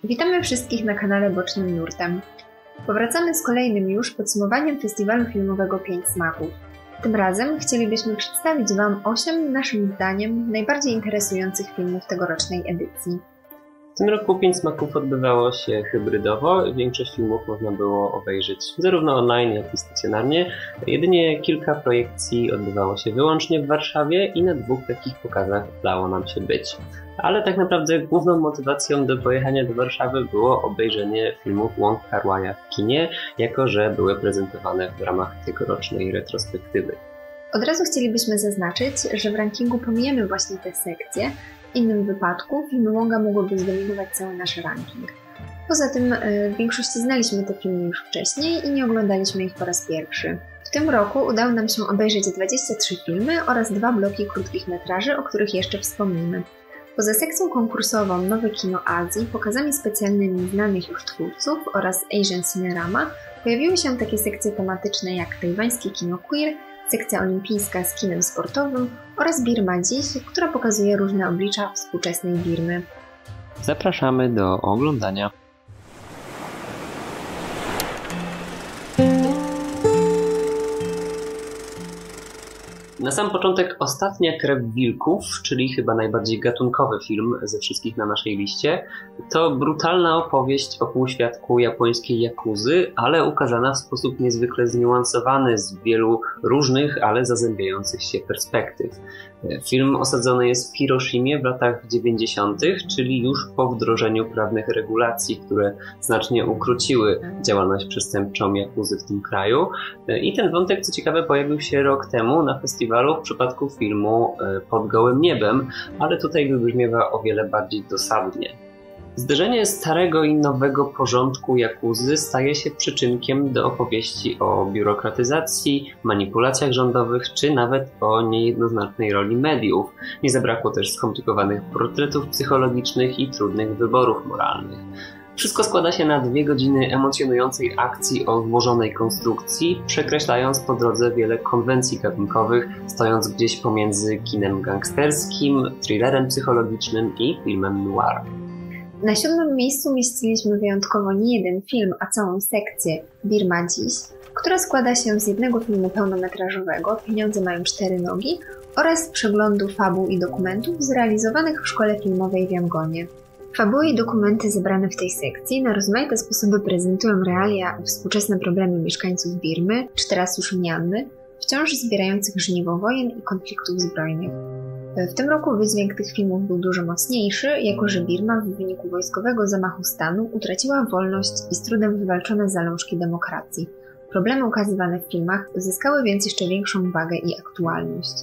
Witamy wszystkich na kanale Bocznym Nurtem. Powracamy z kolejnym już podsumowaniem festiwalu filmowego 5 smaków. Tym razem chcielibyśmy przedstawić Wam 8 naszym zdaniem najbardziej interesujących filmów tegorocznej edycji. W tym roku 5 smaków odbywało się hybrydowo. Większość filmów można było obejrzeć zarówno online, jak i stacjonarnie. Jedynie kilka projekcji odbywało się wyłącznie w Warszawie i na 2 takich pokazach udało nam się być. Ale tak naprawdę główną motywacją do pojechania do Warszawy było obejrzenie filmów Wong Kar-waja w kinie, jako że były prezentowane w ramach tegorocznej retrospektywy. Od razu chcielibyśmy zaznaczyć, że w rankingu pomijamy właśnie te sekcje. W innym wypadku filmy Wonga mogłyby zdominować cały nasz ranking. Poza tym w większości znaliśmy te filmy już wcześniej i nie oglądaliśmy ich po raz pierwszy. W tym roku udało nam się obejrzeć 23 filmy oraz 2 bloki krótkich metraży, o których jeszcze wspomnimy. Poza sekcją konkursową Nowe Kino Azji, pokazami specjalnymi znanych już twórców oraz Asian Cinerama pojawiły się takie sekcje tematyczne jak tajwańskie kino queer, sekcja olimpijska z kinem sportowym oraz Birma Dziś, która pokazuje różne oblicza współczesnej Birmy. Zapraszamy do oglądania. Na sam początek Ostatnia krew wilków, czyli chyba najbardziej gatunkowy film ze wszystkich na naszej liście. To brutalna opowieść o półświadku japońskiej jakuzy, ale ukazana w sposób niezwykle zniuansowany z wielu różnych, ale zazębiających się perspektyw. Film osadzony jest w Hiroshimie w latach 90., czyli już po wdrożeniu prawnych regulacji, które znacznie ukróciły działalność przestępczą jakuzy w tym kraju. I ten wątek, co ciekawe, pojawił się rok temu na festiwalu w przypadku filmu Pod gołym niebem, ale tutaj wybrzmiewa o wiele bardziej dosadnie. Zderzenie starego i nowego porządku jakuzy staje się przyczynkiem do opowieści o biurokratyzacji, manipulacjach rządowych czy nawet o niejednoznacznej roli mediów. Nie zabrakło też skomplikowanych portretów psychologicznych i trudnych wyborów moralnych. Wszystko składa się na 2 godziny emocjonującej akcji o złożonej konstrukcji, przekreślając po drodze wiele konwencji gatunkowych, stojąc gdzieś pomiędzy kinem gangsterskim, thrillerem psychologicznym i filmem noir. Na 7. miejscu mieściliśmy wyjątkowo nie jeden film, a całą sekcję Birma Dziś, która składa się z jednego filmu pełnometrażowego Pieniądze mają 4 nogi oraz przeglądu fabuł i dokumentów zrealizowanych w szkole filmowej w Yangonie. Fabuły i dokumenty zebrane w tej sekcji na rozmaite sposoby prezentują realia i współczesne problemy mieszkańców Birmy, czy teraz już Mjanmy, wciąż zbierających żniwo wojen i konfliktów zbrojnych. W tym roku wydźwięk tych filmów był dużo mocniejszy, jako że Birma w wyniku wojskowego zamachu stanu utraciła wolność i z trudem wywalczone zalążki demokracji. Problemy ukazywane w filmach uzyskały więc jeszcze większą wagę i aktualność.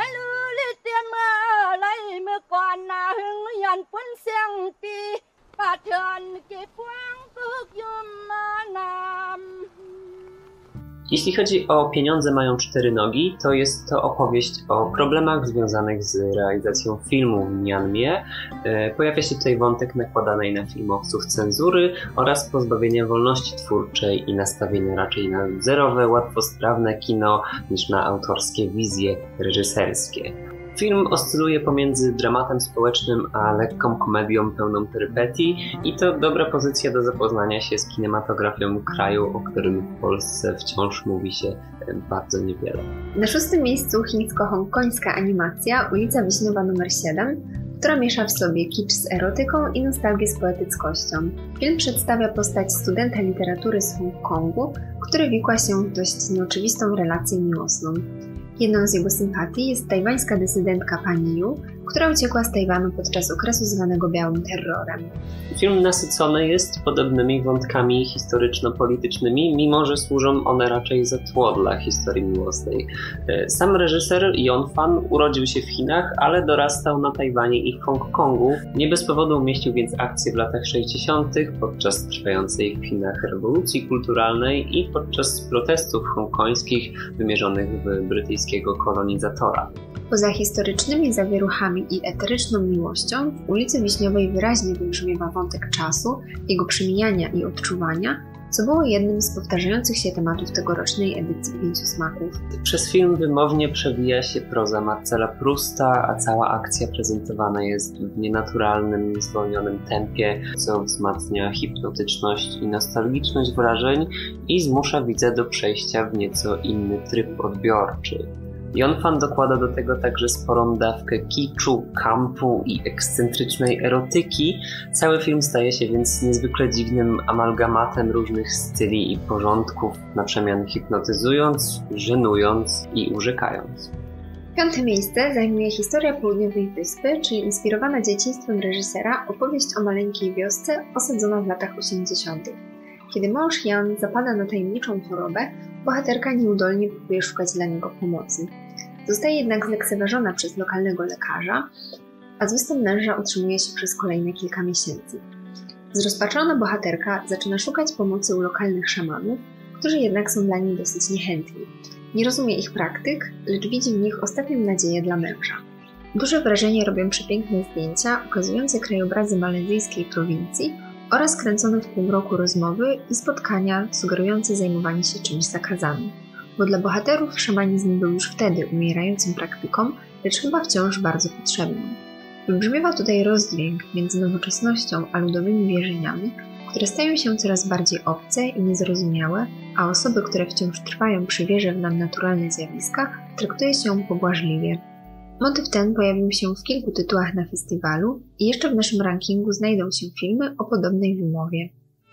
Jeśli chodzi o Pieniądze mają 4 nogi, to jest to opowieść o problemach związanych z realizacją filmu w Mjanmie. Pojawia się tutaj wątek nakładanej na filmowców cenzury oraz pozbawienia wolności twórczej i nastawienia raczej na zerowe, łatwosprawne kino niż na autorskie wizje reżyserskie. Film oscyluje pomiędzy dramatem społecznym a lekką komedią pełną perypetii i to dobra pozycja do zapoznania się z kinematografią kraju, o którym w Polsce wciąż mówi się bardzo niewiele. Na 6. miejscu chińsko-hongkońska animacja Ulica Wiśniowa nr 7, która miesza w sobie kicz z erotyką i nostalgię z poetyckością. Film przedstawia postać studenta literatury z Hongkongu, który wikła się w dość nieoczywistą relację miłosną. Jedną z jego sympatii jest tajwańska dysydentka Pani Yu, która uciekła z Tajwanu podczas okresu zwanego Białym Terrorem. Film nasycony jest podobnymi wątkami historyczno-politycznymi, mimo że służą one raczej za tło dla historii miłosnej. Sam reżyser Jon Fan urodził się w Chinach, ale dorastał na Tajwanie i w Hongkongu. Nie bez powodu umieścił więc akcję w latach 60. podczas trwającej w Chinach rewolucji kulturalnej i podczas protestów hongkońskich wymierzonych w brytyjskiego kolonizatora. Poza historycznymi zawieruchami i eteryczną miłością, w Ulicy Wiśniowej wyraźnie wybrzmiewa wątek czasu, jego przemijania i odczuwania, co było jednym z powtarzających się tematów tegorocznej edycji Pięciu Smaków. Przez film wymownie przewija się proza Marcela Prousta, a cała akcja prezentowana jest w nienaturalnym, zwolnionym tempie, co wzmacnia hipnotyczność i nostalgiczność wrażeń i zmusza widza do przejścia w nieco inny tryb odbiorczy. Jon Fan dokłada do tego także sporą dawkę kiczu, kampu i ekscentrycznej erotyki. Cały film staje się więc niezwykle dziwnym amalgamatem różnych styli i porządków, na przemian hipnotyzując, żenując i urzekając. 5. miejsce zajmuje historia Południowej Wyspy, czyli inspirowana dzieciństwem reżysera opowieść o maleńkiej wiosce osadzona w latach 80. Kiedy mąż Jan zapada na tajemniczą chorobę, bohaterka nieudolnie próbuje szukać dla niego pomocy. Zostaje jednak zlekceważona przez lokalnego lekarza, a z występ męża utrzymuje się przez kolejne kilka miesięcy. Zrozpaczona bohaterka zaczyna szukać pomocy u lokalnych szamanów, którzy jednak są dla niej dosyć niechętni. Nie rozumie ich praktyk, lecz widzi w nich ostatnią nadzieję dla męża. Duże wrażenie robią przepiękne zdjęcia ukazujące krajobrazy malezyjskiej prowincji oraz kręcone w półmroku rozmowy i spotkania sugerujące zajmowanie się czymś zakazanym. Bo dla bohaterów szamanizm był już wtedy umierającą praktyką, lecz chyba wciąż bardzo potrzebną. Wybrzmiewa tutaj rozdźwięk między nowoczesnością a ludowymi wierzeniami, które stają się coraz bardziej obce i niezrozumiałe, a osoby, które wciąż trwają przy wierze w nadnaturalne zjawiska, traktuje się pobłażliwie. Motyw ten pojawił się w kilku tytułach na festiwalu i jeszcze w naszym rankingu znajdą się filmy o podobnej wymowie.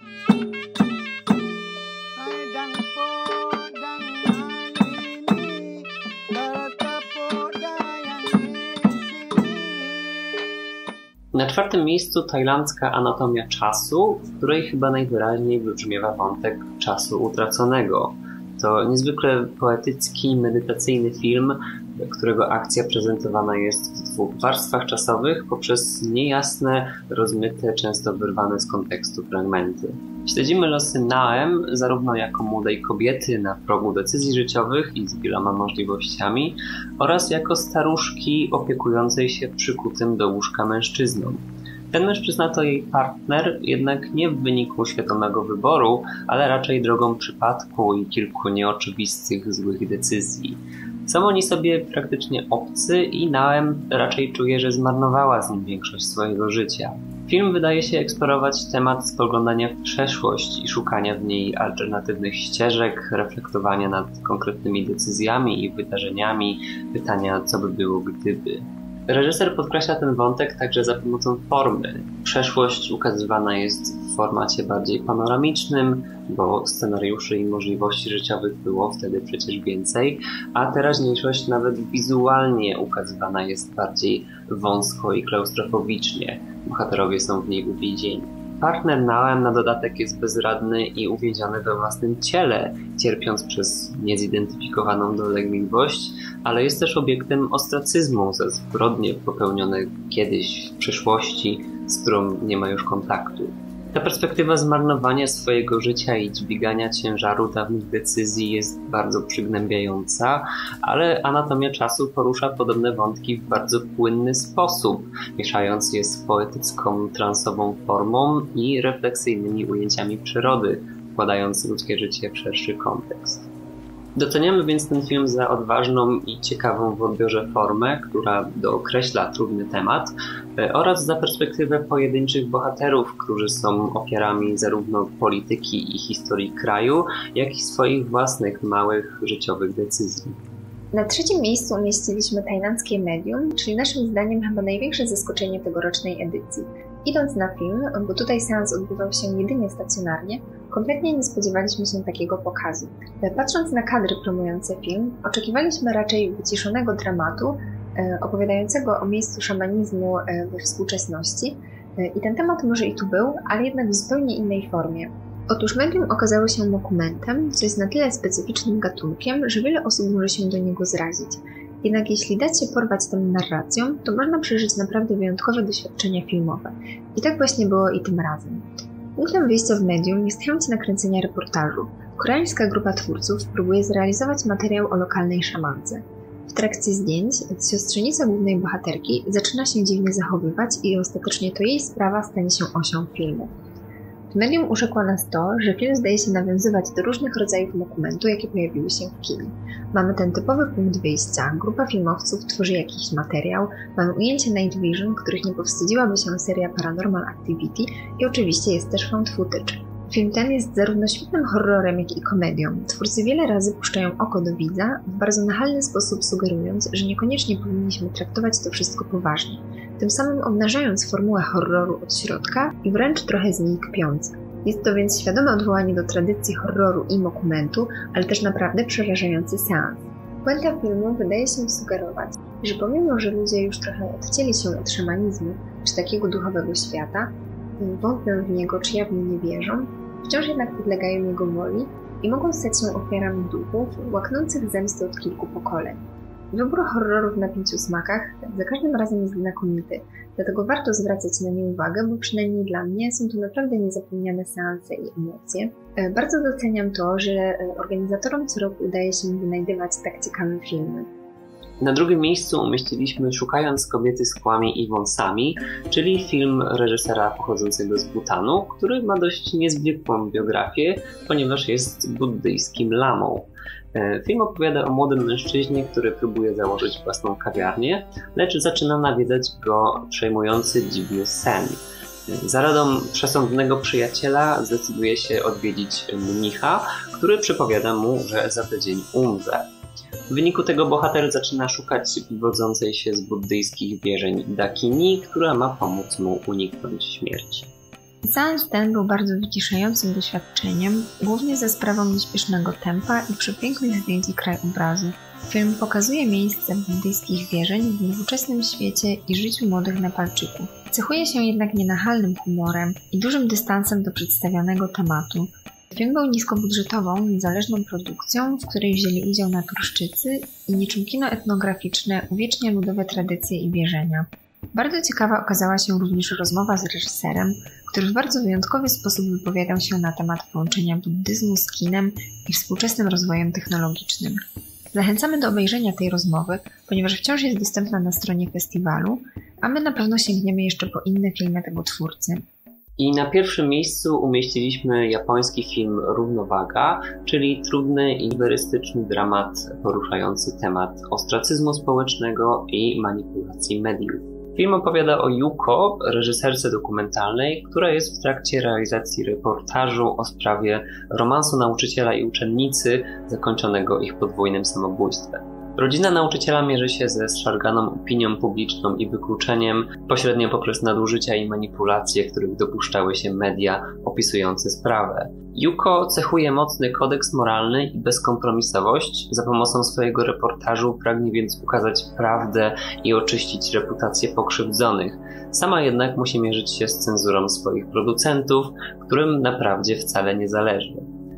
Na 4. miejscu tajlandzka Anatomia czasu, w której chyba najwyraźniej wybrzmiewa wątek czasu utraconego. To niezwykle poetycki, medytacyjny film, którego akcja prezentowana jest w 2 warstwach czasowych poprzez niejasne, rozmyte, często wyrwane z kontekstu fragmenty. Śledzimy losy Naem zarówno jako młodej kobiety na progu decyzji życiowych i z wieloma możliwościami oraz jako staruszki opiekującej się przykutym do łóżka mężczyzną. Ten mężczyzna to jej partner, jednak nie w wyniku świadomego wyboru, ale raczej drogą przypadku i kilku nieoczywistych, złych decyzji. Są oni sobie praktycznie obcy i Naem raczej czuje, że zmarnowała z nim większość swojego życia. Film wydaje się eksplorować temat spoglądania w przeszłość i szukania w niej alternatywnych ścieżek, reflektowania nad konkretnymi decyzjami i wydarzeniami, pytania, co by było gdyby. Reżyser podkreśla ten wątek także za pomocą formy. Przeszłość ukazywana jest w formacie bardziej panoramicznym, bo scenariuszy i możliwości życiowych było wtedy przecież więcej, a teraźniejszość nawet wizualnie ukazywana jest bardziej wąsko i klaustrofobicznie. Bohaterowie są w niej uwięzieni. Partner Naem na dodatek jest bezradny i uwięziony we własnym ciele, cierpiąc przez niezidentyfikowaną dolegliwość, ale jest też obiektem ostracyzmu za zbrodnie popełnione kiedyś w przeszłości, z którą nie ma już kontaktu. Ta perspektywa zmarnowania swojego życia i dźwigania ciężaru dawnych decyzji jest bardzo przygnębiająca, ale Anatomia czasu porusza podobne wątki w bardzo płynny sposób, mieszając je z poetycką, transową formą i refleksyjnymi ujęciami przyrody, wkładając ludzkie życie w szerszy kontekst. Doceniamy więc ten film za odważną i ciekawą w odbiorze formę, która dookreśla trudny temat, oraz za perspektywę pojedynczych bohaterów, którzy są ofiarami zarówno polityki i historii kraju, jak i swoich własnych małych życiowych decyzji. Na 3. miejscu umieściliśmy tajlandzkie Medium, czyli naszym zdaniem chyba największe zaskoczenie tegorocznej edycji. Idąc na film, bo tutaj seans odbywał się jedynie stacjonarnie, kompletnie nie spodziewaliśmy się takiego pokazu. Patrząc na kadry promujące film, oczekiwaliśmy raczej wyciszonego dramatu, opowiadającego o miejscu szamanizmu we współczesności. I ten temat może i tu był, ale jednak w zupełnie innej formie. Otóż Medium okazało się dokumentem, co jest na tyle specyficznym gatunkiem, że wiele osób może się do niego zrazić. Jednak jeśli dać się porwać tą narracją, to można przeżyć naprawdę wyjątkowe doświadczenia filmowe. I tak właśnie było i tym razem. Punktem wyjścia w Medium jest chęć nakręcenia reportażu. Koreańska grupa twórców próbuje zrealizować materiał o lokalnej szamance. W trakcie zdjęć siostrzenica głównej bohaterki zaczyna się dziwnie zachowywać i ostatecznie to jej sprawa stanie się osią filmu. W medium urzekło nas to, że film zdaje się nawiązywać do różnych rodzajów dokumentu, jakie pojawiły się w kinie. Mamy ten typowy punkt wyjścia, grupa filmowców tworzy jakiś materiał, mamy ujęcie Night Vision, których nie powstydziłaby się seria Paranormal Activity i oczywiście jest też found footage. Film ten jest zarówno świetnym horrorem, jak i komedią. Twórcy wiele razy puszczają oko do widza, w bardzo nachalny sposób sugerując, że niekoniecznie powinniśmy traktować to wszystko poważnie, tym samym obnażając formułę horroru od środka i wręcz trochę z niej kpiąc. Jest to więc świadome odwołanie do tradycji horroru i dokumentu, ale też naprawdę przerażający seans. Puenta filmu wydaje się sugerować, że pomimo, że ludzie już trochę odcięli się od szamanizmu czy takiego duchowego świata, wątpią w niego czy jawnie nie wierzą, wciąż jednak podlegają jego woli i mogą stać się ofiarami duchów łaknących zemsty od kilku pokoleń. Wybór horrorów na 5 smakach za każdym razem jest znakomity, dlatego warto zwracać na nie uwagę, bo przynajmniej dla mnie są to naprawdę niezapomniane seanse i emocje. Bardzo doceniam to, że organizatorom co roku udaje się wynajdywać tak ciekawe filmy. Na drugim miejscu umieściliśmy Szukając kobiety z kłami i wąsami, czyli film reżysera pochodzącego z Bhutanu, który ma dość niezwykłą biografię, ponieważ jest buddyjskim lamą. Film opowiada o młodym mężczyźnie, który próbuje założyć własną kawiarnię, lecz zaczyna nawiedzać go przejmujący dziwny sen. Za radą przesądnego przyjaciela zdecyduje się odwiedzić mnicha, który przypowiada mu, że za tydzień umrze. W wyniku tego bohater zaczyna szukać wywodzącej się z buddyjskich wierzeń dakini, która ma pomóc mu uniknąć śmierci. Seans ten był bardzo wyciszającym doświadczeniem, głównie za sprawą nieśpiesznego tempa i przepięknych zdjęć i krajobrazu. Film pokazuje miejsce buddyjskich wierzeń w nowoczesnym świecie i życiu młodych Nepalczyków. Cechuje się jednak nienachalnym humorem i dużym dystansem do przedstawionego tematu. Film był niskobudżetową, niezależną produkcją, w której wzięli udział naturszczycy i niczym kino etnograficzne uwiecznia ludowe tradycje i wierzenia. Bardzo ciekawa okazała się również rozmowa z reżyserem, który w bardzo wyjątkowy sposób wypowiadał się na temat połączenia buddyzmu z kinem i współczesnym rozwojem technologicznym. Zachęcamy do obejrzenia tej rozmowy, ponieważ wciąż jest dostępna na stronie festiwalu, a my na pewno sięgniemy jeszcze po inne filmy tego twórcy. I na pierwszym miejscu umieściliśmy japoński film Równowaga, czyli trudny i iberystyczny dramat poruszający temat ostracyzmu społecznego i manipulacji mediów. Film opowiada o Yuko, reżyserce dokumentalnej, która jest w trakcie realizacji reportażu o sprawie romansu nauczyciela i uczennicy zakończonego ich podwójnym samobójstwem. Rodzina nauczyciela mierzy się ze zszarganą opinią publiczną i wykluczeniem, pośrednio poprzez nadużycia i manipulacje, których dopuszczały się media opisujące sprawę. Yuko cechuje mocny kodeks moralny i bezkompromisowość. Za pomocą swojego reportażu pragnie więc ukazać prawdę i oczyścić reputację pokrzywdzonych. Sama jednak musi mierzyć się z cenzurą swoich producentów, którym naprawdę wcale nie zależy.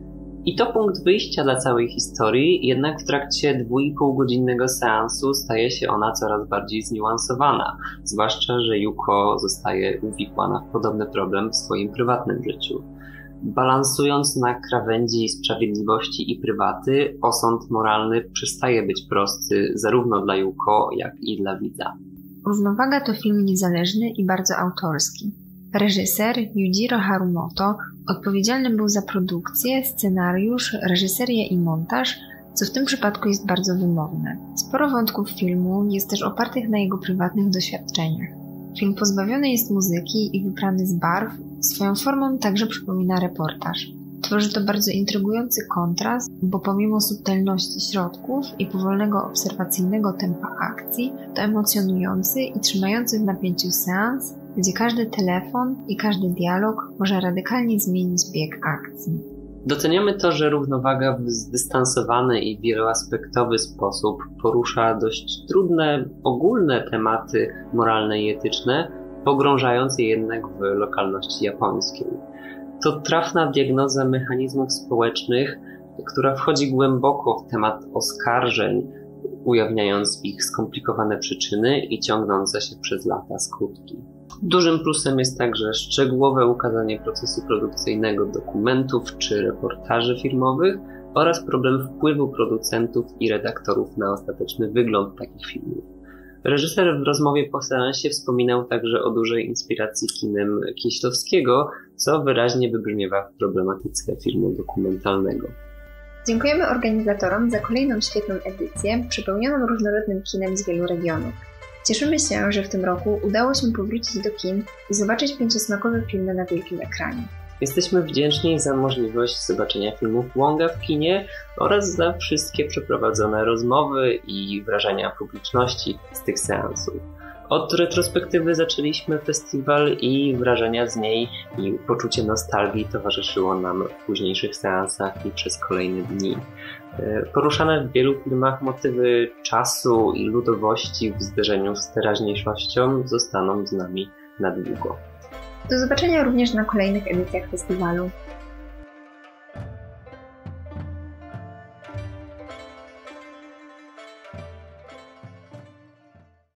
I to punkt wyjścia dla całej historii, jednak w trakcie 2,5-godzinnego seansu staje się ona coraz bardziej zniuansowana, zwłaszcza, że Yuko zostaje uwikłana w podobny problem w swoim prywatnym życiu. Balansując na krawędzi sprawiedliwości i prywaty, osąd moralny przestaje być prosty zarówno dla Yuko, jak i dla widza. Równowaga to film niezależny i bardzo autorski. Reżyser Yujiro Harumoto odpowiedzialny był za produkcję, scenariusz, reżyserię i montaż, co w tym przypadku jest bardzo wymowne. Sporo wątków filmu jest też opartych na jego prywatnych doświadczeniach. Film pozbawiony jest muzyki i wyprany z barw, swoją formą także przypomina reportaż. Tworzy to bardzo intrygujący kontrast, bo pomimo subtelności środków i powolnego obserwacyjnego tempa akcji, to emocjonujący i trzymający w napięciu seans, gdzie każdy telefon i każdy dialog może radykalnie zmienić bieg akcji. Doceniamy to, że Równowaga w zdystansowany i wieloaspektowy sposób porusza dość trudne, ogólne tematy moralne i etyczne, pogrążając je jednak w lokalności japońskiej. To trafna diagnoza mechanizmów społecznych, która wchodzi głęboko w temat oskarżeń, ujawniając ich skomplikowane przyczyny i ciągnące się przez lata skutki. Dużym plusem jest także szczegółowe ukazanie procesu produkcyjnego dokumentów czy reportaży filmowych oraz problem wpływu producentów i redaktorów na ostateczny wygląd takich filmów. Reżyser w rozmowie po seansie wspominał także o dużej inspiracji kinem Kieślowskiego, co wyraźnie wybrzmiewa w problematyce filmu dokumentalnego. Dziękujemy organizatorom za kolejną świetną edycję, przepełnioną różnorodnym kinem z wielu regionów. Cieszymy się, że w tym roku udało się powrócić do kin i zobaczyć pięciosmakowe filmy na wielkim ekranie. Jesteśmy wdzięczni za możliwość zobaczenia filmów Wonga w kinie oraz za wszystkie przeprowadzone rozmowy i wrażenia publiczności z tych seansów. Od retrospektywy zaczęliśmy festiwal i wrażenia z niej i poczucie nostalgii towarzyszyło nam w późniejszych seansach i przez kolejne dni. Poruszane w wielu filmach motywy czasu i ludowości w zderzeniu z teraźniejszością zostaną z nami na długo. Do zobaczenia również na kolejnych edycjach festiwalu.